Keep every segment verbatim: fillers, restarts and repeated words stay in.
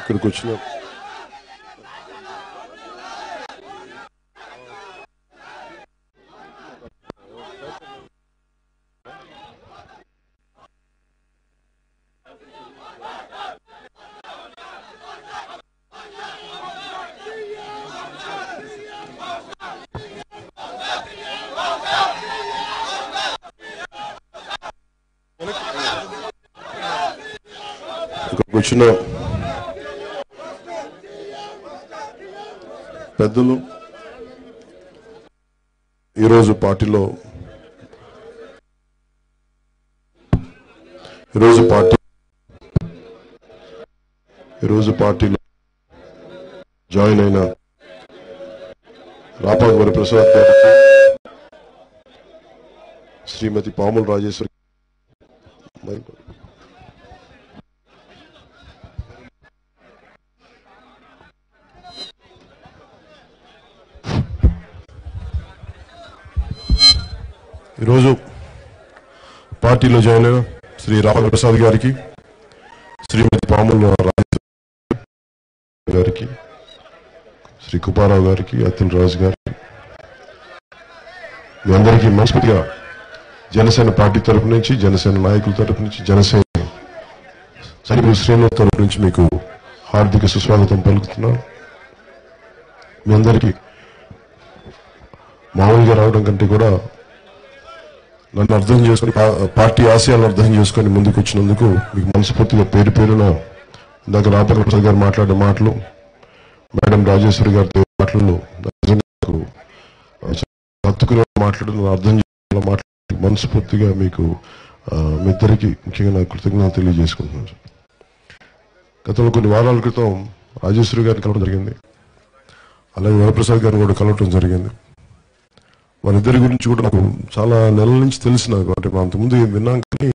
ఇక్కడికి వచ్చిన ఇక్కడికి వచ్చిన పెద్దలు, ఈరోజు పార్టీలో ఈరోజు పార్టీ ఈరోజు పార్టీలో జాయిన్ అయిన రాపాక వరప్రసాద్ గారికి, శ్రీమతి పాముల రాజేశ్వరి, ఈరోజు పార్టీలో జాయిన్ అయిన శ్రీ రాపాక ప్రసాద్ గారికి, శ్రీమతి పాముల రాజేశ్వరి గారికి, శ్రీ కుపారావు గారికి, అతుల్ రాజు గారికి, మీ అందరికీ మనస్ఫూర్తిగా జనసేన పార్టీ తరపు నుంచి, జనసేన నాయకుల తరపు నుంచి, జనసేన సైనికుల శ్రేణుల తరపు నుంచి మీకు హార్దిక సుస్వాగతం పలుకుతున్నాను. మీ అందరికీ మామూలుగా రావడం కంటే కూడా నన్ను అర్థం చేసుకుని, పార్టీ ఆశయాలను అర్థం చేసుకొని ముందుకు వచ్చినందుకు మీకు మనస్ఫూర్తిగా పేరు పేరున ఇందాక రాపాక ప్రసాద్ గారు మాట్లాడే మాటలు, మేడం రాజేశ్వరి గారి మాటలు హత్తుకునే మాట్లాడు అర్థం చేసుకున్న మాట్లాడి మనస్ఫూర్తిగా మీకు మీ ఇద్దరికి ముఖ్యంగా నా కృతజ్ఞతలు తెలియజేసుకుంటున్నాను. గతంలో కొన్ని వారాల క్రితం రాజేశ్వరి గారిని కలవడం జరిగింది, అలాగే వరప్రసాద్ గారిని కూడా కలవటం జరిగింది. వాళ్ళిద్దరి గురించి కూడా నాకు చాలా నెలల నుంచి తెలిసి, నాకు అంటే అంతకుముందు విన్నాం కానీ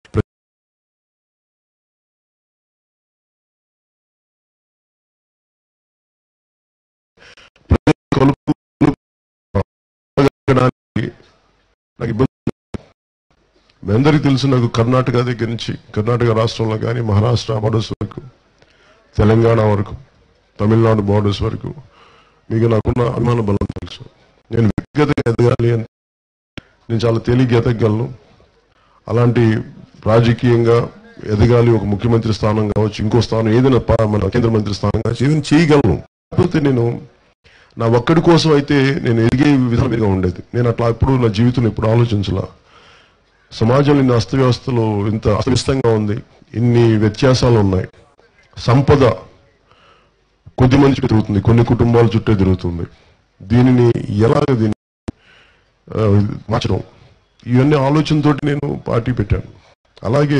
నాకు ఇబ్బంది. మీ అందరికీ తెలుసు, నాకు కర్ణాటక దగ్గర నుంచి, కర్ణాటక రాష్ట్రంలో కానీ మహారాష్ట్ర బార్డర్స్ వరకు, తెలంగాణ వరకు, తమిళనాడు బార్డర్స్ వరకు మీకు నాకున్న అభిమాన బలం తెలుసు. నేను వ్యక్తిగతంగా ఎదగాలి అని నేను చాలా తేలిగ్గా ఎదగలను. అలాంటి రాజకీయంగా ఎదగాలి, ఒక ముఖ్యమంత్రి స్థానం కావచ్చు, ఇంకో స్థానం ఏదైనా మన కేంద్ర మంత్రి స్థానం కావచ్చు, ఏదైనా చేయగలను. కాకపోతే నేను నా ఒక్కడి కోసం అయితే నేను ఎదిగే విధంగా ఉండేది. నేను అట్లా ఎప్పుడు నా జీవితంలో ఎప్పుడు ఆలోచించలా. సమాజంలో ఇన్ని అస్తవ్యవస్థలు, ఇంత అస్తవ్యస్తంగా ఉంది, ఇన్ని వ్యత్యాసాలు ఉన్నాయి. సంపద కొద్ది మంది చుట్టూ తిరుగుతుంది, కొన్ని కుటుంబాల చుట్టే తిరుగుతుంది. దీనిని ఎలాగ దీన్ని మార్చడం, ఇవన్నీ ఆలోచనతో నేను పార్టీ పెట్టాను. అలాగే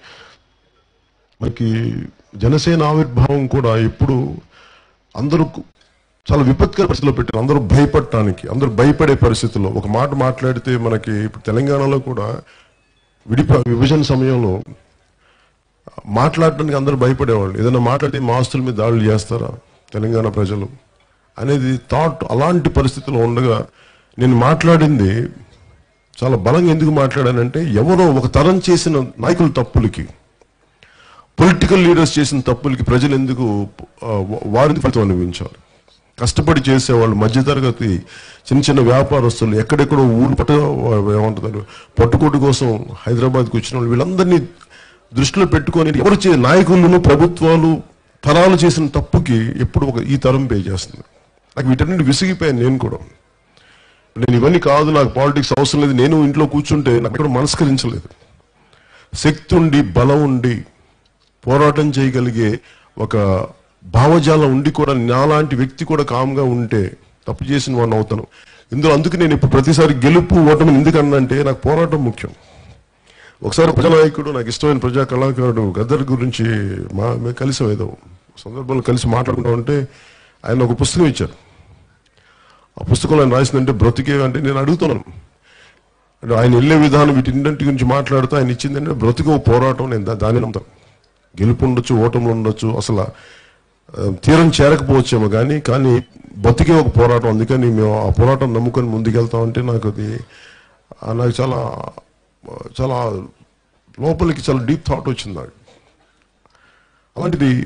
మనకి జనసేన ఆవిర్భావం కూడా ఎప్పుడు అందరూ చాలా విపత్కర పరిస్థితిలో పెట్టారు. అందరూ భయపడటానికి, అందరూ భయపడే పరిస్థితుల్లో ఒక మాట మాట్లాడితే, మనకి ఇప్పుడు తెలంగాణలో కూడా విడిప విభజన సమయంలో మాట్లాడటానికి అందరూ భయపడేవాళ్ళు. ఏదైనా మాట్లాడితే మా ఆస్తుల మీద దాడులు చేస్తారా తెలంగాణ ప్రజలు అనేది థాట్. అలాంటి పరిస్థితుల్లో ఉండగా నేను మాట్లాడింది చాలా బలంగా ఎందుకు మాట్లాడానంటే, ఎవరో ఒక తరం చేసిన నాయకుల తప్పులకి, పొలిటికల్ లీడర్స్ చేసిన తప్పులకి ప్రజలు ఎందుకు వారిని ఫలితం అనుభవించాలి? కష్టపడి చేసేవాళ్ళు, మధ్యతరగతి చిన్న చిన్న వ్యాపారస్తులు, ఎక్కడెక్కడో ఊరు పట్టు ఏమంటారు పట్టుకోటు కోసం హైదరాబాద్కి వచ్చిన వాళ్ళు, వీళ్ళందరినీ దృష్టిలో పెట్టుకొని ఎవరు చే నాయకులను, ప్రభుత్వాలు తరాలు చేసిన తప్పుకి ఎప్పుడు ఒక ఈ తరం పే చేస్తుంది. నాకు వీటన్నిటి విసిగిపోయాను నేను కూడా. నేను ఇవన్నీ కాదు, నాకు పాలిటిక్స్ అవసరం లేదు, నేను ఇంట్లో కూర్చుంటే నాకు ఎక్కడ మనస్కరించలేదు. శక్తి ఉండి, బలం ఉండి, పోరాటం చేయగలిగే ఒక భావజాలం ఉండి కూడా నాలాంటి వ్యక్తి కూడా కామ్గా ఉంటే తప్పు చేసిన వాడిని అవుతాను. ఇందులో అందుకు నేను ఇప్పుడు ప్రతిసారి గెలుపు ఓటమి ఎందుకన్నంటే, నాకు పోరాటం ముఖ్యం. ఒకసారి ప్రజానాయకుడు, నాకు ఇష్టమైన ప్రజా కళాకారుడు గద్దర్ గురించి మా మేము కలిసి ఏదో సందర్భంలో కలిసి మాట్లాడుకుంటా ఉంటే ఆయన ఒక పుస్తకం ఇచ్చారు. ఆ పుస్తకంలో ఆయన రాసిందంటే బ్రతికే అంటే నేను అడుగుతున్నాను, అంటే ఆయన వెళ్ళే విధానం వీటిన్నింటి గురించి మాట్లాడుతూ ఆయన ఇచ్చిందంటే బ్రతికే పోరాటం. నేను దాని నమ్ముతాను. గెలుపు ఉండొచ్చు, ఓటములు ఉండొచ్చు, అసలు తీరం చేరకపోవచ్చేమో కానీ కానీ బతికే ఒక పోరాటం. అందుకని మేము ఆ పోరాటం నమ్ముకొని ముందుకెళ్తామంటే నాకు అది నాకు చాలా చాలా లోపలికి చాలా డీప్ థాట్ వచ్చింది నాకు. అలాంటిది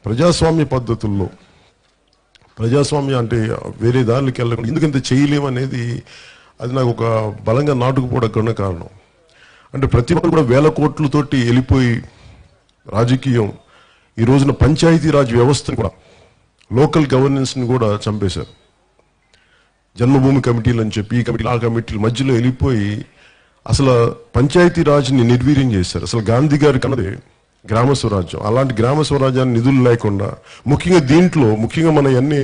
ప్రజాస్వామ్య పద్ధతుల్లో ప్రజాస్వామ్యం అంటే వేరే దారికి వెళ్ళకుండా ఎందుకంత చేయలేమనేది అది నాకు ఒక బలంగా నాటుకుపోవడం కారణం. అంటే ప్రతి ఒక్కరు కూడా వేల కోట్లతోటి వెళ్ళిపోయి రాజకీయం ఈ రోజున పంచాయతీరాజ్ వ్యవస్థను కూడా లోకల్ గవర్నెన్స్ని కూడా చంపేశారు. జన్మభూమి కమిటీలు అని చెప్పి ఈ కమిటీలు ఆ కమిటీల మధ్యలో వెళ్ళిపోయి అసలు పంచాయతీరాజ్ని నిర్వీర్యం చేశారు. అసలు గాంధీ గారి కన్నది గ్రామ స్వరాజ్యం. అలాంటి గ్రామ స్వరాజ్యాన్ని నిధులు లేకుండా ముఖ్యంగా దీంట్లో ముఖ్యంగా మన అన్ని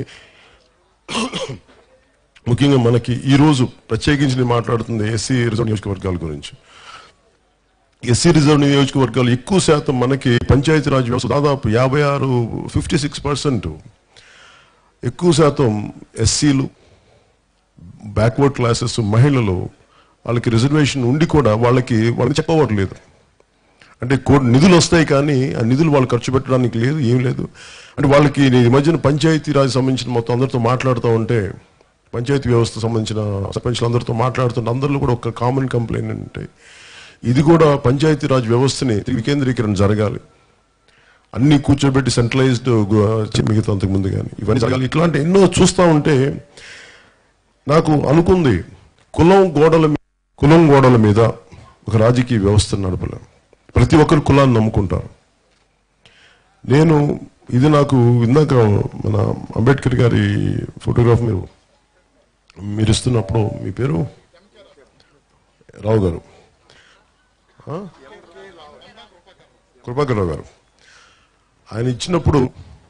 ముఖ్యంగా మనకి ఈరోజు ప్రత్యేకించి నేను మాట్లాడుతుంది ఎస్సీ రిజర్వ్ నియోజకవర్గాల గురించి. ఎస్సీ రిజర్వ్ నియోజకవర్గాలు ఎక్కువ శాతం మనకి పంచాయతీరాజ్ వ్యవస్థ దాదాపు యాభై ఆరు ఫిఫ్టీ సిక్స్ పర్సెంట్ ఎక్కువ శాతం ఎస్సీలు, బ్యాక్వర్డ్ క్లాసెస్, మహిళలు వాళ్ళకి రిజర్వేషన్ ఉండి కూడా వాళ్ళకి వాళ్ళకి చెప్పవట్లేదు. అంటే నిధులు వస్తాయి కానీ ఆ నిధులు వాళ్ళు ఖర్చు పెట్టడానికి లేదు, ఏం లేదు. అంటే వాళ్ళకి ఈ మధ్యన పంచాయతీరాజ్ సంబంధించిన మొత్తం అందరితో మాట్లాడుతూ ఉంటే పంచాయతీ వ్యవస్థ సంబంధించిన సర్పంచ్లు అందరితో మాట్లాడుతుంటే అందరిలో కూడా ఒక కామన్ కంప్లైంట్ అంటే ఇది కూడా పంచాయతీరాజ్ వ్యవస్థని వికేంద్రీకరణ జరగాలి, అన్ని కూర్చోబెట్టి సెంట్రలైజ్డ్ మిగతా అంతకు ముందు కానీ ఇవన్నీ జరగాలి. ఇట్లాంటి ఎన్నో చూస్తూ ఉంటే నాకు అనుకుంది కులం గోడల కులం గోడల మీద ఒక రాజకీయ వ్యవస్థను నడపలేం. ప్రతి ఒక్కరు కులాన్ని నమ్ముకుంటారు. నేను ఇది నాకు ఇందాక మన అంబేద్కర్ గారి ఫోటోగ్రాఫ్ మీరు మీరు ఇస్తున్నప్పుడు మీ పేరు రావు గారు, కృపాకర్ రావు గారు, ఆయన ఇచ్చినప్పుడు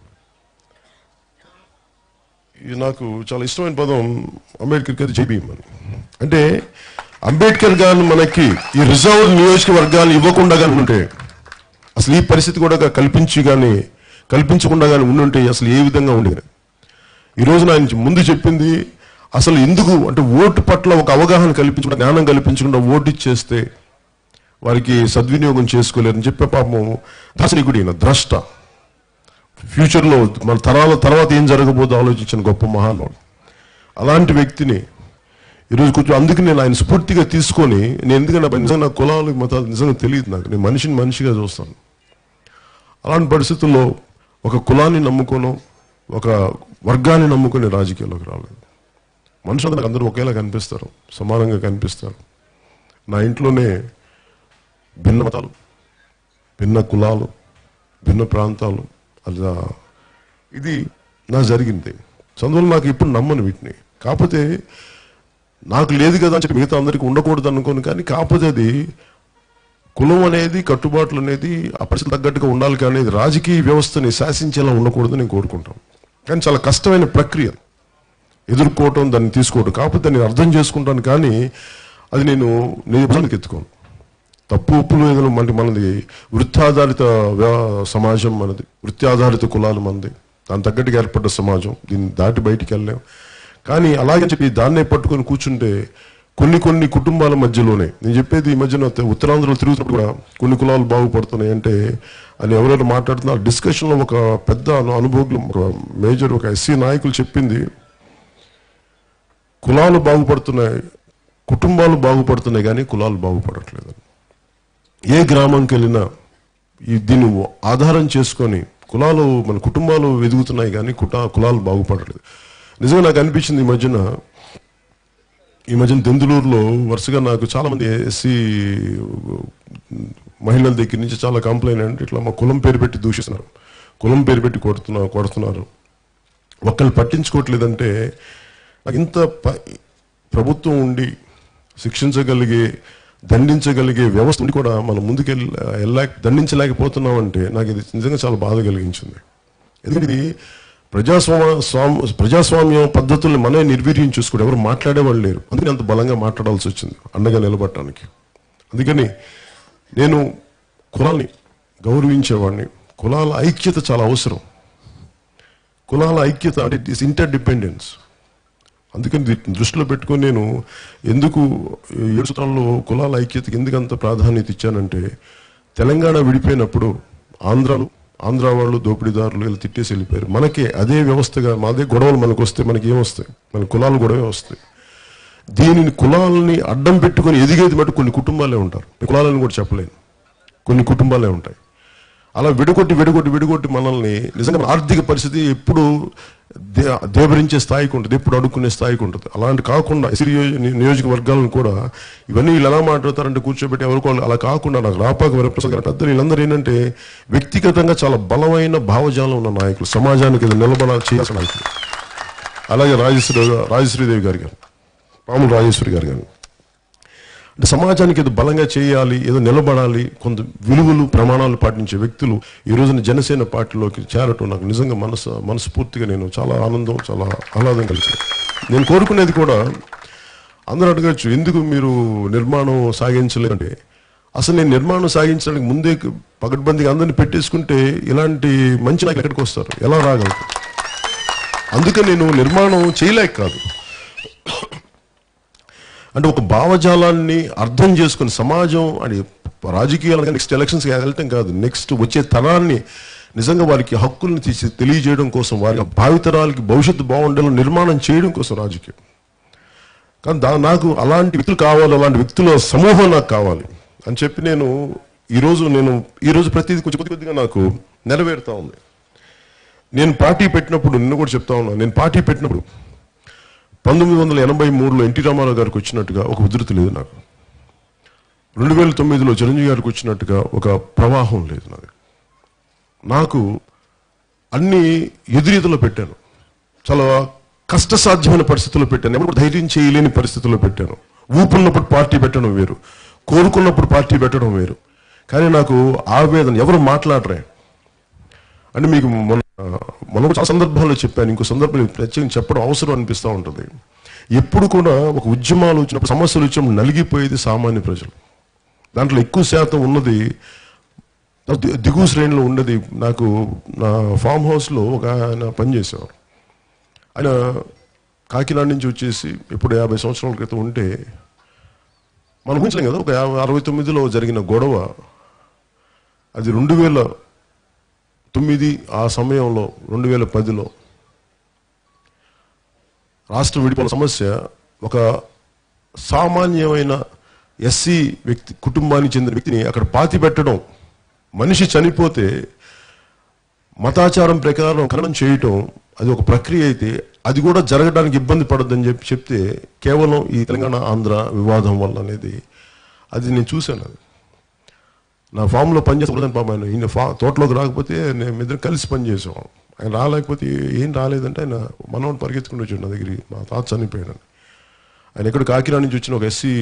ఇది నాకు చాలా ఇష్టమైన పదం అంబేద్కర్ గారి జై భీమ్ అని. అంటే అంబేద్కర్ గారు మనకి ఈ రిజర్వ్ నియోజకవర్గాలు ఇవ్వకుండా కానీ ఉంటే అసలు ఈ పరిస్థితి కూడా కల్పించి కానీ కల్పించకుండా కానీ ఉండుంటే అసలు ఏ విధంగా ఉండేది. ఈ రోజున ఆయన ముందు చెప్పింది అసలు ఎందుకు అంటే ఓటు పట్ల ఒక అవగాహన కల్పించకుండా జ్ఞానం కల్పించకుండా ఓటు ఇచ్చేస్తే వారికి సద్వినియోగం చేసుకోలేరని చెప్పే పాపం దార్శనికుడు ఈయన, ద్రష్ట, ఫ్యూచర్లో మన తరాల తర్వాత ఏం జరగబోదో ఆలోచించిన గొప్ప మహానుభావుడు. అలాంటి వ్యక్తిని ఈరోజు కొంచెం అందుకు నేను ఆయన స్ఫూర్తిగా తీసుకొని నేను ఎందుకంటే నిజంగా నా కులాలు మతాలు నిజంగా తెలియదు నాకు, నేను మనిషిని మనిషిగా చూస్తాను. అలాంటి పరిస్థితుల్లో ఒక కులాన్ని నమ్ముకోను, ఒక వర్గాన్ని నమ్ముకొని రాజకీయాల్లోకి రాలేదు. మనుషులు నాకు అందరూ ఒకేలా కనిపిస్తారు, సమానంగా కనిపిస్తారు. నా ఇంట్లోనే భిన్న మతాలు, భిన్న కులాలు, భిన్న ప్రాంతాలు, అలా ఇది నా జరిగింది. అందువల్ల నాకు ఇప్పుడు నమ్మను వీటిని. కాకపోతే నాకు లేదు కదా అని చెప్పి మిగతా అందరికీ ఉండకూడదు అనుకోను. కానీ కాకపోతే అది కులం అనేది కట్టుబాట్లు అనేది ఆ పరిస్థితి తగ్గట్టుగా ఉండాలి. కానీ రాజకీయ వ్యవస్థని శాసించేలా ఉండకూడదు నేను కోరుకుంటాను. కానీ చాలా కష్టమైన ప్రక్రియ ఎదుర్కోవటం, దాన్ని తీసుకోవడం. కాకపోతే నేను అర్థం చేసుకుంటాను కానీ అది నేను నిజానికి ఎత్తుకోను. తప్పు ఉప్పులు ఏదైనా అంటే మనది వృత్తాధారిత సమాజం, మనది వృత్తి ఆధారిత కులాలు మనది, దాని తగ్గట్టుగా ఏర్పడ్డ సమాజం, దీన్ని దాటి బయటికి వెళ్ళలేం. కానీ అలాగే చెప్పి దాన్నే పట్టుకొని కూర్చుంటే కొన్ని కొన్ని కుటుంబాల మధ్యలోనే నేను చెప్పేది ఈ మధ్యన ఉత్తరాంధ్రలో తిరుగుతున్నప్పుడు కూడా కొన్ని కులాలు బాగుపడుతున్నాయి అంటే అని ఎవరైనా మాట్లాడుతున్నారు. డిస్కషన్లో ఒక పెద్ద అనుభవం, ఒక మేజర్ ఒక ఎస్సీ నాయకులు చెప్పింది, కులాలు బాగుపడుతున్నాయి, కుటుంబాలు బాగుపడుతున్నాయి కానీ కులాలు బాగుపడట్లేదు. ఏ గ్రామంకి వెళ్ళినా ఈ దీన్ని ఆధారం చేసుకొని కులాలు మన కుటుంబాలు ఎదుగుతున్నాయి కానీ కుటా కులాలు బాగుపడట్లేదు. నిజంగా నాకు అనిపించింది ఈ మధ్యన ఈ మధ్యన దెందులూరులో వరుసగా నాకు చాలామంది ఎస్సీ మహిళల దగ్గర నుంచి చాలా కంప్లైంట్ అంటే ఇట్లా మా కులం పేరు పెట్టి దూషిస్తున్నారు, కులం పేరు పెట్టి కొడుతున్నారు కొడుతున్నారు ఒక్కళ్ళు పట్టించుకోవట్లేదంటే నాకు ఇంత ప్రభుత్వం ఉండి శిక్షించగలిగే దండించగలిగే వ్యవస్థ ఉండి కూడా మనం ముందుకెళ్ళి వెళ్ళా దండించలేకపోతున్నామంటే నాకు ఇది నిజంగా చాలా బాధ కలిగించింది. ఎందుకంటే ఇది ప్రజాస్వామ్య స్వామ్య ప్రజాస్వామ్య పద్ధతుల్ని మనమే నిర్వీర్యం చూసుకుంటే ఎవరు మాట్లాడేవాళ్ళు లేరు. అందుకని అంత బలంగా మాట్లాడాల్సి వచ్చింది అండగా నిలబడటానికి. అందుకని నేను కులాల్ని గౌరవించేవాడిని. కులాల ఐక్యత చాలా అవసరం. కులాల ఐక్యత అంటే ఇట్ ఈస్ ఇంటర్ డిపెండెన్స్. అందుకని దృష్టిలో పెట్టుకొని నేను ఎందుకు ఏడు సూత్రాల్లో కులాల ఐక్యతకి ఎందుకంత ప్రాధాన్యత ఇచ్చానంటే తెలంగాణ విడిపోయినప్పుడు ఆంధ్రాలు ఆంధ్ర వాళ్ళు దోపిడీదారులు వీళ్ళు తిట్టేసి వెళ్ళిపోయారు. మనకే అదే వ్యవస్థగా మాదే గొడవలు మనకు వస్తే మనకి ఏమొస్తాయి, మన కులాలు గొడవే వస్తాయి. దీనిని కులాలని అడ్డం పెట్టుకొని ఎదిగేది బట్టి కొన్ని కుటుంబాలే ఉంటారు. కులాలని కూడా చెప్పలేను, కొన్ని కుటుంబాలే ఉంటాయి. అలా విడగొట్టి విడగొట్టి విడగొట్టి మనల్ని నిజంగా ఆర్థిక పరిస్థితి ఎప్పుడు దే దేవరించే స్థాయికి ఉంటుంది, ఎప్పుడు అడుక్కునే స్థాయికి ఉంటుంది. అలాంటి కాకుండా ఎస్సీ నియోజకవర్గాలను కూడా ఇవన్నీ వీళ్ళు ఎలా మాట్లాడతారంటే కూర్చోబెట్టి ఎవరికో అలా కాకుండా నాకు రాపాక వరప్రసాద్ గారు పెద్దలు వీళ్ళందరూ ఏంటంటే వ్యక్తిగతంగా చాలా బలమైన భావజాలం ఉన్న నాయకులు, సమాజానికి ఇది నిలబడ చేయాల్సిన నాయకులు. అలాగే రాజశ్రీ రాజశ్రీదేవి గారు గారు పాముల రాజేశ్వరి గారు గారు అంటే సమాజానికి ఏదో బలంగా చేయాలి, ఏదో నిలబడాలి, కొంత విలువలు ప్రమాణాలు పాటించే వ్యక్తులు ఈ రోజున జనసేన పార్టీలోకి చేరటం నాకు నిజంగా మనసు మనస్ఫూర్తిగా నేను చాలా ఆనందం, చాలా ఆహ్లాదం కలిగింది. నేను కోరుకునేది కూడా అందరూ అడగచ్చు, ఎందుకు మీరు నిర్మాణం సాగించలేదంటే అసలు నేను నిర్మాణం సాగించడానికి ముందే పకడ్బందీగా అందరినీ పెట్టేసుకుంటే ఇలాంటి మంచి నాయకులు ఎక్కడికి వస్తారు, ఎలా రాగలుగుతారు? అందుకే నేను నిర్మాణం చేయలేక కాదు, అంటే ఒక భావజాలాన్ని అర్థం చేసుకుని సమాజం అని రాజకీయాలు నెక్స్ట్ ఎలక్షన్స్కి వెళ్ళటం కాదు, నెక్స్ట్ వచ్చే తరాన్ని నిజంగా వారికి హక్కుల్ని తీసి తెలియజేయడం కోసం, వారి భావితరాలకి భవిష్యత్తు బాగుండేలా నిర్మాణం చేయడం కోసం రాజకీయం. కానీ దా నాకు అలాంటి వ్యక్తులు కావాలి, అలాంటి వ్యక్తుల సమూహం నాకు కావాలి అని చెప్పి నేను ఈరోజు నేను ఈరోజు ప్రతిదీ కొంచెం కొద్ది కొద్దిగా నాకు నెరవేరుతా ఉంది. నేను పార్టీ పెట్టినప్పుడు నిన్ను కూడా చెప్తా ఉన్నా, నేను పార్టీ పెట్టినప్పుడు పంతొమ్మిది వందల ఎనభై మూడులో ఎన్టీ రామారావు గారికి వచ్చినట్టుగా ఒక ఉధృతి లేదు నాకు. రెండు వేల తొమ్మిదిలో చిరంజీవి గారికి వచ్చినట్టుగా ఒక ప్రవాహం లేదు నాకు. నాకు అన్ని ఎదురీతలో పెట్టాను, చాలా కష్టసాధ్యమైన పరిస్థితుల్లో పెట్టాను, ఎవరు ధైర్యం చేయలేని పరిస్థితుల్లో పెట్టాను. ఊపున్నప్పుడు పార్టీ పెట్టడం వేరు, కోరుకున్నప్పుడు పార్టీ పెట్టడం వేరు. కానీ నాకు ఆవేదన, ఎవరు మాట్లాడరే అంటే మీకు మొన్న మొన్న చాలా సందర్భాల్లో చెప్పాను, ఇంకో సందర్భంలో ప్రత్యేకంగా చెప్పడం అవసరం అనిపిస్తూ ఉంటుంది. ఎప్పుడు కూడా ఒక ఉద్యమాలు వచ్చినప్పుడు, సమస్యలు వచ్చినప్పుడు నలిగిపోయేది సామాన్య ప్రజలు. దాంట్లో ఎక్కువ శాతం ఉన్నది దిగువ శ్రేణిలో ఉన్నది. నాకు నా ఫామ్ హౌస్లో ఒక ఆయన పనిచేసేవారు. ఆయన కాకినాడ నుంచి వచ్చేసి ఇప్పుడు యాభై సంవత్సరాల క్రితం ఉంటే మనం ఊహించలేం కదా. ఒక యాభై అరవై తొమ్మిదిలో జరిగిన గొడవ అది రెండు వేల తొమ్మిది ఆ సమయంలో రెండు వేల పదిలో రాష్ట్ర విడిపోయిన సమస్య ఒక సామాన్యమైన ఎస్సీ వ్యక్తి కుటుంబానికి చెందిన వ్యక్తిని అక్కడ పాతి పెట్టడం, మనిషి చనిపోతే మతాచారం ప్రకారం ఖననం చేయటం అది ఒక ప్రక్రియ అయితే అది కూడా జరగడానికి ఇబ్బంది పడద్దని చెప్పి చెప్తే కేవలం ఈ తెలంగాణ ఆంధ్ర వివాదం వల్ల అనేది అది నేను చూశాను. అది నా ఫామ్లో పనిచేస్తాను పాప, ఆయన ఈయన ఫా తోటలోకి రాకపోతే నేను ఇద్దరు కలిసి పనిచేసాం. ఆయన రాలేకపోతే ఏం రాలేదంటే ఆయన మనోడు పరిగెత్తుకుంటూ వచ్చాడు నా దగ్గరికి, మా తాత చనిపోయాడు. ఆయన ఎక్కడ కాకినాడ నుంచి వచ్చిన ఒక ఎస్సీ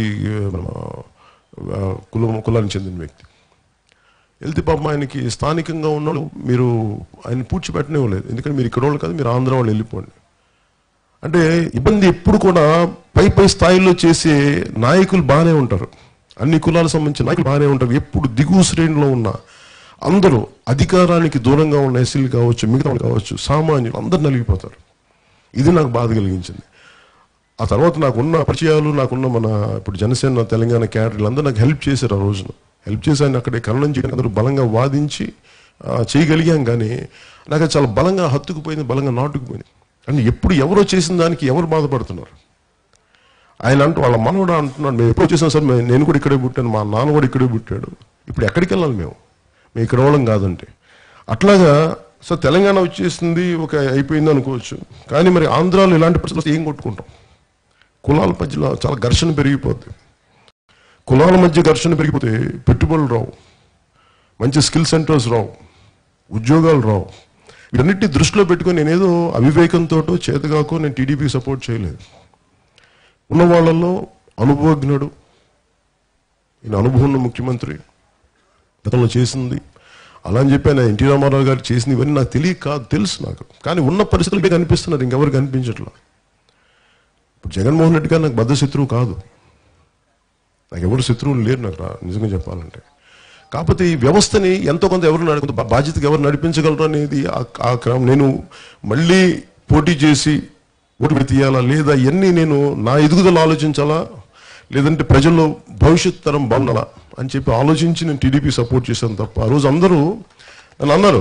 కులం కులానికి చెందిన వ్యక్తి. వెళ్తే పాపం ఆయనకి స్థానికంగా ఉన్నాడు, మీరు ఆయన పూడ్చిపెట్టనివ్వలేదు, ఎందుకంటే మీరు ఇక్కడ వాళ్ళు కాదు, మీరు ఆంధ్ర వాళ్ళు వెళ్ళిపోండి అంటే. ఇబ్బంది ఎప్పుడు కూడా పై పై స్థాయిలో చేసే నాయకులు బాగానే ఉంటారు, అన్ని కులాలకు సంబంధించిన నాయకులు బాగానే ఉంటారు. ఎప్పుడు దిగువ శ్రేణిలో ఉన్న అందరూ అధికారానికి దూరంగా ఉన్న ఎస్సీలు కావచ్చు, మిగతా వాళ్ళు కావచ్చు, సామాన్యులు అందరు నలిగిపోతారు. ఇది నాకు బాధ కలిగించింది. ఆ తర్వాత నాకున్న పరిచయాలు, నాకున్న మన ఇప్పుడు జనసేన తెలంగాణ క్యాడర్లు అందరూ నాకు హెల్ప్ చేశారు. ఆ రోజున హెల్ప్ చేసి ఆయన అక్కడే ఖననం చేయడానికి అందరూ బలంగా వాదించి చేయగలిగాం. కానీ నాకు అది చాలా బలంగా హత్తుకుపోయింది, బలంగా నాటుకుపోయింది. అంటే ఎప్పుడు ఎవరో చేసిన దానికి ఎవరు బాధపడుతున్నారు? ఆయన అంటూ వాళ్ళ మనవడు అంటున్నాడు, మేము ఎప్పుడు చేసాం సార్, నేను కూడా ఇక్కడే పుట్టాను, మా నాన్న కూడా ఇక్కడే పుట్టాడు, ఇప్పుడు ఎక్కడికి వెళ్ళాలి మేము, మేము ఇక్కడ వాళ్ళం కాదంటే. అట్లాగా సార్ తెలంగాణ వచ్చేసింది, ఒక అయిపోయింది అనుకోవచ్చు. కానీ మరి ఆంధ్రాలో ఇలాంటి పరిస్థితులు ఏం కొట్టుకుంటాం? కులాల మధ్యలో చాలా ఘర్షణ పెరిగిపోద్ది. కులాల మధ్య ఘర్షణ పెరిగిపోతే పెట్టుబడులు రావు, మంచి స్కిల్ సెంటర్స్ రావు, ఉద్యోగాలు రావు. వీటన్నిటిని దృష్టిలో పెట్టుకొని నేనేదో అవివేకంతో చేతగాకో నేను టీడీపీకి సపోర్ట్ చేయలేదు. ఉన్న వాళ్ళల్లో అనుభవజ్ఞుడు, ఈయన అనుభవం ఉన్న ముఖ్యమంత్రి, గతంలో చేసింది అలా అని చెప్పి ఆయన ఎన్టీ రామారావు గారు చేసింది ఇవన్నీ నాకు తెలియక కాదు, తెలుసు నాకు. కానీ ఉన్న పరిస్థితులు మీకు కనిపిస్తున్నారు, ఇంకెవరు కనిపించట్లా. ఇప్పుడు జగన్మోహన్ రెడ్డి గారు నాకు బద్ద శత్రువు కాదు, నాకు ఎవరు శత్రువులు లేరు నాకు నిజంగా చెప్పాలంటే. కాకపోతే ఈ వ్యవస్థని ఎంతో కొంత ఎవరు నడి బాధ్యతగా ఎవరు నడిపించగలరు అనేది ఆ క్రమం. నేను మళ్ళీ పోటీ చేసి ఓటు తీయాలా లేదా, ఇవన్నీ నేను నా ఎదుగుదల ఆలోచించాలా, లేదంటే ప్రజల్లో భవిష్యత్ తరం బాగుండాలా అని చెప్పి ఆలోచించి నేను టీడీపీ సపోర్ట్ చేశాను తప్ప. ఆ రోజు అందరూ నన్ను అన్నారు,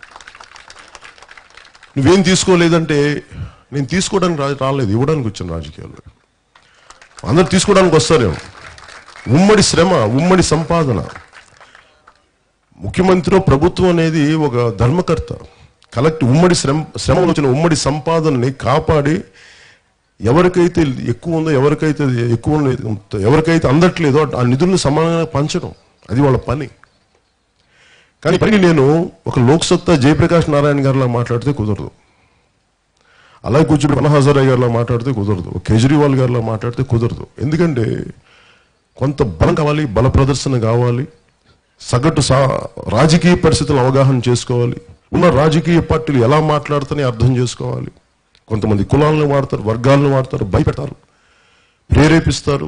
నువ్వేం తీసుకోలేదంటే నేను తీసుకోవడానికి రాలేదు, ఇవ్వడానికి వచ్చాను రాజకీయాల్లో. అందరు తీసుకోవడానికి వస్తారేమో. ఉమ్మడి శ్రమ, ఉమ్మడి సంపాదన, ముఖ్యమంత్రి ప్రభుత్వం అనేది ఒక ధర్మకర్త. కలెక్ట్ ఉమ్మడి శ్రమ శ్రమ వచ్చిన ఉమ్మడి సంపాదనని కాపాడి ఎవరికైతే ఎక్కువ ఉందో ఎవరికైతే ఎక్కువ ఎవరికైతే అందట్లేదో ఆ నిధులను సమానంగా పంచడం అది వాళ్ళ పని. కానీ పని నేను ఒక లోక్సత్తా జయప్రకాష్ నారాయణ గారిలా మాట్లాడితే కుదరదు, అలాగే కూర్చుని అన్నా హజారే గారిలా మాట్లాడితే కుదరదు, కేజ్రీవాల్ గారిలా మాట్లాడితే కుదరదు. ఎందుకంటే కొంత బలం కావాలి, బల ప్రదర్శన కావాలి, సగటు సా రాజకీయ పరిస్థితులను అవగాహన చేసుకోవాలి, ఉన్న రాజకీయ పార్టీలు ఎలా మాట్లాడుతాయని అర్థం చేసుకోవాలి. కొంతమంది కులాలను వాడతారు, వర్గాలను వాడతారు, భయపెడతారు, ప్రేరేపిస్తారు.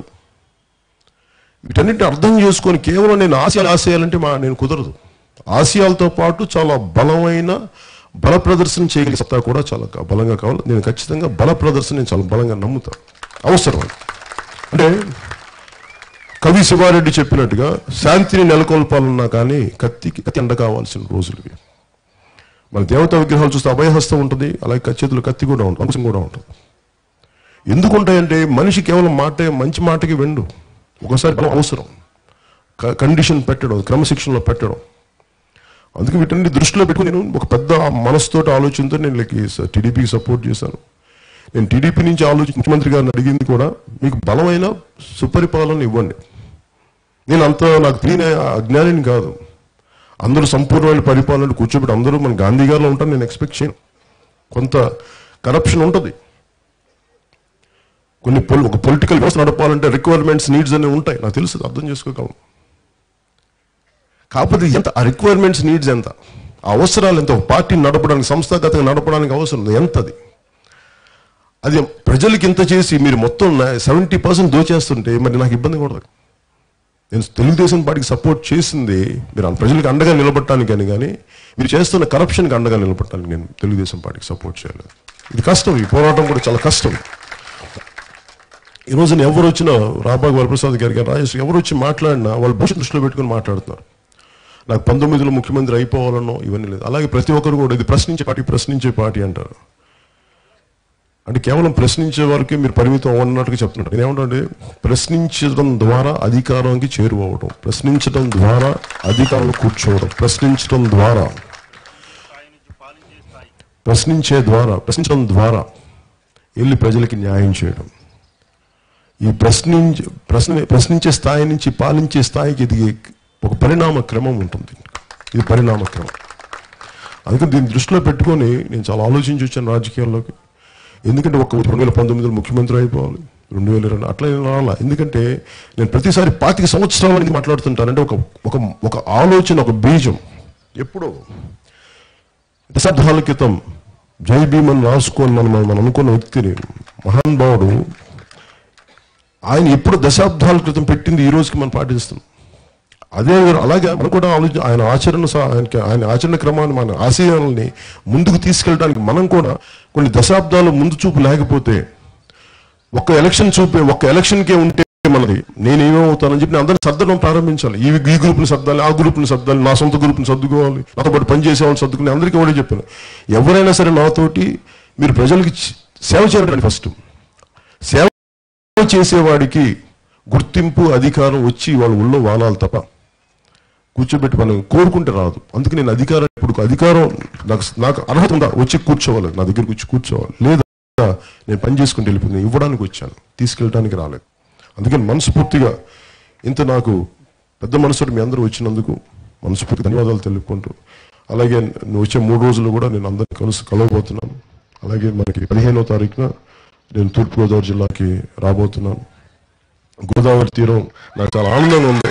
వీటన్నిటిని అర్థం చేసుకొని కేవలం నేను ఆశయాలు ఆశయాలంటే మా నేను కుదరదు. ఆశయాలతో పాటు చాలా బలమైన బల ప్రదర్శన చేయగలిగే సత్తా కూడా చాలా బలంగా కావాలి. నేను ఖచ్చితంగా బల ప్రదర్శన నేను చాలా బలంగా నమ్ముతాను, అవసరం. అంటే కవి శివారెడ్డి చెప్పినట్టుగా శాంతిని నెలకొల్పాలన్నా కానీ కత్తికి కత్తి ఎండ కావాల్సిన రోజులు. మన దేవతా విగ్రహాలు చూస్తే అభయహస్తం ఉంటుంది, అలాగే చేతులు కత్తి కూడా ఉంటుంది, అంశం కూడా ఉంటుంది. ఎందుకుంటాయంటే మనిషి కేవలం మాట మంచి మాటకి వెండు, ఒకసారి బలం అవసరం, కండిషన్ పెట్టడం, క్రమశిక్షణలో పెట్టడం. అందుకే వీటన్ని దృష్టిలో పెట్టుకుని నేను ఒక పెద్ద మనసుతోటి ఆలోచనతో నేను టీడీపీకి సపోర్ట్ చేశాను. నేను టీడీపీ నుంచి ఆలోచించి ముఖ్యమంత్రి గారిని అడిగింది కూడా మీకు బలమైన సుపరిపాలన ఇవ్వండి. నేను అంత నాకు తెలియని అజ్ఞానిని కాదు, అందరూ సంపూర్ణమైన పరిపాలన కూర్చోబెట్టి అందరూ మన గాంధీ గారిలో ఉంటారు నేను ఎక్స్పెక్ట్ చేయను. కొంత కరప్షన్ ఉంటుంది, కొన్ని ఒక పొలిటికల్ వ్యవస్థ నడపాలంటే రిక్వైర్మెంట్స్ నీడ్స్ అనేవి ఉంటాయి, నాకు తెలుసు, అర్థం చేసుకోగలను. కాకపోతే ఎంత ఆ రిక్వైర్మెంట్స్ నీడ్స్ ఎంత, ఆ అవసరాలు ఎంత, ఒక పార్టీని నడపడానికి సంస్థాగతంగా నడపడానికి అవసరం ఎంతది, అది ప్రజలకి ఇంత చేసి మీరు మొత్తం సెవెంటీ పర్సెంట్ దోచేస్తుంటే మరి నాకు ఇబ్బంది కూడా. నేను తెలుగుదేశం పార్టీకి సపోర్ట్ చేసింది మీరు ప్రజలకు అండగా నిలబడటానికి కానీ మీరు చేస్తున్న కరప్షన్కి అండగా నిలబడటానికి నేను తెలుగుదేశం పార్టీకి సపోర్ట్ చేయలేదు. ఇది కష్టం, ఈ పోరాటం కూడా చాలా కష్టం. ఈ రోజున ఎవరు వచ్చినా రాబాగ్ వరప్రసాద్ గారి గారు రాజేష్ ఎవరు వచ్చి మాట్లాడినా వాళ్ళు భవిష్యత్తు దృష్టిలో పెట్టుకుని మాట్లాడుతున్నారు. నాకు పంతొమ్మిదిలో ముఖ్యమంత్రి అయిపోవాలనో ఇవన్నీ లేదు. అలాగే ప్రతి ఒక్కరు కూడా ఇది ప్రశ్నించే పార్టీ ప్రశ్నించే పార్టీ అంటారు. అంటే కేవలం ప్రశ్నించే వారికి మీరు పరిమితం అవ్వన్నట్టుగా చెప్తున్నారు. నేను ఏమంటే ప్రశ్నించడం ద్వారా అధికారానికి చేరువవడం, ప్రశ్నించడం ద్వారా అధికారంలో కూర్చోవడం, ప్రశ్నించడం ద్వారా ప్రశ్నించే ద్వారా ప్రశ్నించడం ద్వారా వెళ్ళి ప్రజలకి న్యాయం చేయడం. ఈ ప్రశ్నించే ప్రశ్న ప్రశ్నించే స్థాయి నుంచి పాలించే స్థాయికి ఇది ఒక పరిణామ క్రమం ఉంటుంది. ఇది పరిణామ క్రమం. అందుకని దీన్ని దృష్టిలో పెట్టుకొని నేను చాలా ఆలోచించి వచ్చాను రాజకీయాల్లోకి. ఎందుకంటే ఒక రెండు వేల పంతొమ్మిదిలో ముఖ్యమంత్రి అయిపోవాలి, రెండు వేల ఇరవై అట్లా రాలా. ఎందుకంటే నేను ప్రతిసారి పాతిక సంవత్సరాల నుంచి మాట్లాడుతుంటానంటే ఒక ఒక ఒక ఆలోచన, ఒక బీజం ఎప్పుడో దశాబ్దాల క్రితం జై భీమన్ రాసుకొని మనం మనం అనుకున్న వ్యక్తిని మహానుభావుడు ఆయన ఎప్పుడు దశాబ్దాల క్రితం పెట్టింది ఈ రోజుకి మనం పాటిస్తున్నాం. అదే అలాగే మనం కూడా ఆలోచన ఆయన ఆచరణ ఆయనకి ఆయన ఆచరణ క్రమాన్ని మన ఆశయాలని ముందుకు తీసుకెళ్ళడానికి మనం కూడా కొన్ని దశాబ్దాలు ముందు చూపు లేకపోతే ఒక్క ఎలక్షన్ చూపే ఒక్క ఎలక్షన్కే ఉంటే మనది నేనేమవుతానని చెప్పి నేను అందరిని సర్దడం ప్రారంభించాలి. ఈ ఈ గ్రూప్ని సర్దాలి, ఆ గ్రూప్ని సర్దాలి, నా సొంత గ్రూప్ని సర్దుకోవాలి, నాతో పాటు పనిచేసేవాళ్ళని సర్దుకుని అందరికీ కూడా చెప్పాను. ఎవరైనా సరే నాతోటి మీరు ప్రజలకి సేవ చేయడానికి ఫస్ట్ సేవ చేసేవాడికి గుర్తింపు అధికారం వచ్చి వాళ్ళ ఊళ్ళో వాలాలి తప్ప కూర్చోబెట్టి మనం కోరుకుంటే రాదు. అందుకే నేను అధికారం ఇప్పుడు అధికారం నాకు నాకు అర్హత ఉందా వచ్చి కూర్చోవాలి, నా దగ్గరికి వచ్చి కూర్చోవాలి, లేదా నేను పని చేసుకుంటూ వెళ్ళిపోయింది ఇవ్వడానికి వచ్చాను, తీసుకెళ్ళడానికి రాలేదు. అందుకని మనస్ఫూర్తిగా ఇంత నాకు పెద్ద మనసుతో మీ అందరూ వచ్చినందుకు మనస్ఫూర్తిగా ధన్యవాదాలు తెలుపుకుంటూ, అలాగే నువ్వు వచ్చే మూడు రోజులు కూడా నేను అందరినీ కలుసు కలవబోతున్నాను. అలాగే మనకి పదిహేనో తారీఖున నేను తూర్పుగోదావరి జిల్లాకి రాబోతున్నాను. గోదావరి తీరం నాకు చాలా ఆనందంగా ఉంది.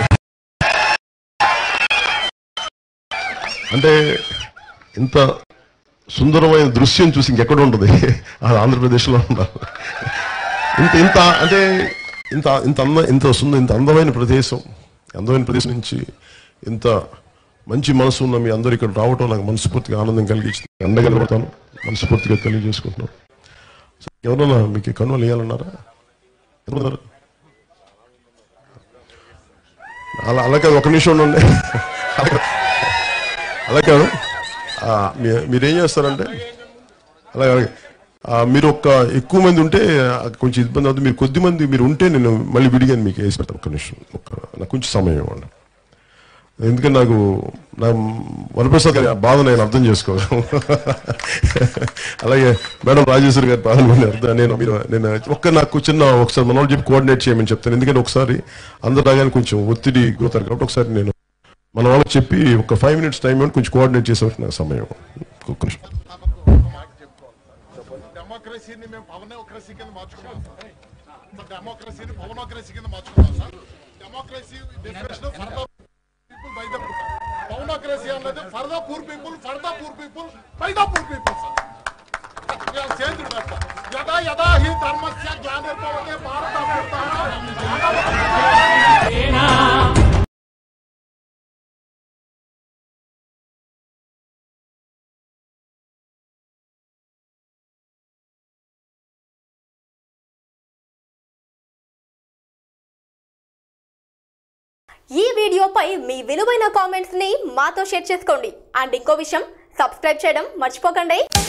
అంటే ఇంత సుందరమైన దృశ్యం చూసి ఇంకెక్కడ ఉంటుంది, అది ఆంధ్రప్రదేశ్లో ఉండాలి. ఇంత ఇంత అంటే ఇంత ఇంత అంద ఇంత సుందర ఇంత అందమైన ప్రదేశం అందమైన ప్రదేశం నుంచి ఇంత మంచి మనసు ఉన్న మీ అందరూ ఇక్కడ రావటం నాకు మనస్ఫూర్తిగా ఆనందం కలిగించింది. అండగలుగుతాను మనస్ఫూర్తిగా తెలియజేసుకుంటున్నాను. ఎవరన్నా మీకు కన్నులు వేయాలన్నారా? ఎవరన్నారు? అలా అలా కాదు, ఒక నిమిషం ఉండండి. అలా కాదు, మీరేం చేస్తారంటే అలాగే మీరు ఒక ఎక్కువ మంది ఉంటే కొంచెం ఇబ్బంది అవుతుంది. మీరు కొద్ది మంది మీరు ఉంటే నేను మళ్ళీ విడిగాను మీకు వేసి పెడతాను. ఒక్క నిమిషం, ఒక్క నాకు కొంచెం సమయం ఇవ్వండి. ఎందుకంటే నాకు నా వరప్రసాద్ గారి బాధ నేను అర్థం చేసుకోగలను. అలాగే మేడం రాజేశ్వరి గారి బాధ అర్థం నేను మీరు నేను ఒక్క నాకు చిన్న ఒకసారి మన వాళ్ళు చెప్పి కోఆర్డినేట్ చేయమని చెప్తాను. ఎందుకంటే ఒకసారి అందరు రాగానే కొంచెం ఒత్తిడి అవుతారు కాబట్టి ఒకసారి నేను మన వాళ్ళకి చెప్పి ఒక ఫైవ్ మినిట్స్ టైం ఇవ్వండి, కొంచెం కోఆర్డినేట్ చేసేవారికి నాకు సమయం. ఒక్క నిమిషం. డెమోక్రసీని మేము పవనోక్రసీ కింద మార్చుకున్నాం సార్. డెమోక్రసీని పవనోక్రసీ కింద మార్చుకున్నాం sir. Democracy definition for the people by the people. Pawanocracy అన్నది for the poor people for the poor people by the poor people sir. Change యదా యదా హి ధర్మస్య జ్ఞానిర్భవతే భారత ఈ వీడియోపై మీ విలువైన కామెంట్స్ ని మాతో షేర్ చేసుకోండి. అండ్ ఇంకో విషయం, సబ్స్క్రైబ్ చేయడం మర్చిపోకండి.